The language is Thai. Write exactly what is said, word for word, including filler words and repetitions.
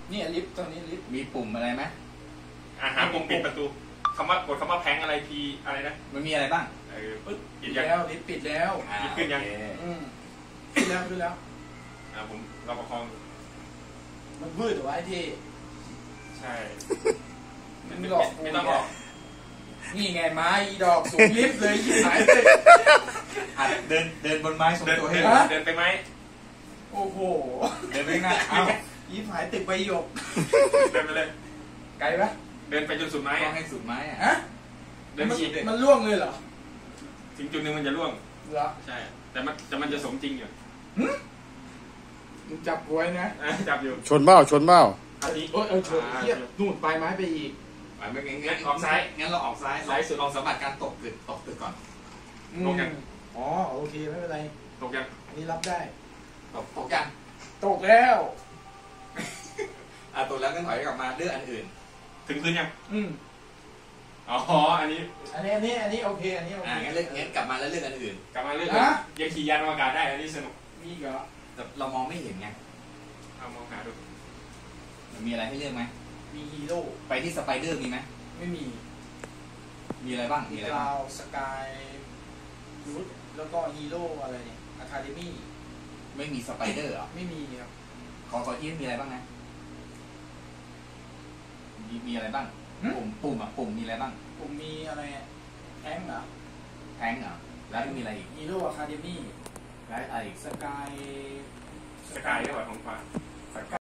นี่ลิฟต์ตรงนี้ลิฟต์มีปุ่มอะไรไหมอาหาปุ่มปิดประตูคำว่ากดคำว่าแพงอะไรพีอะไรนะมันมีอะไรบ้างเออปึ๊บปิดแล้วลิฟต์ปิดแล้วลิฟต์ขึ้นยังขึ้นแล้วขึ้นแล้วอ่าผมเราประคองมันวืดหรอไอ้ที่ใช่ไม่หลอกไม่ต้องหลอกนี่ไงไม้ดอกสูงลิฟต์เลยยิ่งหายเลยเดินเดินบนไม้ส่งตัวให้เดินไปไหมโอ้โหเดินไปง่ายอ้าวยิ่งหายตึกใบหยกเดินไปเลยไกลปะเดินไปจนสุดไม้ต้องให้สุดไม้ฮะเดินขีดมันล่วงเลยเหรอถึงจุดนึงมันจะล่วงเหรอใช่แต่มันแต่มันจะสมจริงอยู่มึงจับไว้นะจับอยู่ชนเบ้าชนเบ้าอันนี้โอ้ยเออชนเทียบนู่นปลายไม้ไปอีกไปไม่งั้นงั้นออกซ้ายงั้นเราออกซ้ายซ้ายสุดลองสัมผัสการตกตึกตกตึกก่อนตกยังอ๋อโอเคไม่เป็นไรตกยังอันนี้รับได้ตกตกยังตกแล้วอ่ะตกแล้วก็ถอยกลับมาเลือกอันอื่นถึงพื้นยังอืมอ๋ออันนี้อันนี้อันนี้อันนี้โอเคอันนี้โอเคอ่างั้นเลือกงั้นกลับมาแล้วเลือกอันอื่นกลับมาเลือกยังขี่ยานอวกาศได้อันนี้สนุกมีเหรอแต่เรามองไม่เห็นไงเอามองหาดูมีอะไรให้เลือกไหมมีฮีโร่ไปที่สไปเดอร์มีไหมไม่มีมีอะไรบ้างมีอะไรบ้างสกายรูทแล้วก็ฮีโร่อะไรเนี่ยอะคาเดมี่ไม่มีสไปเดอร์เหรอไม่มีครับขอขอที่มีอะไรบ้างนะมีมีอะไรบ้างปุ่มปุ่มอ่ะปุ่มมีอะไรบ้างปุ่มมีอะไรแทงเหรอแทงเหรอแล้วมีอะไรอีกฮีโร่อะคาเดมี่แล้วอะไรอีกสกายสกายด้วยของฟ้า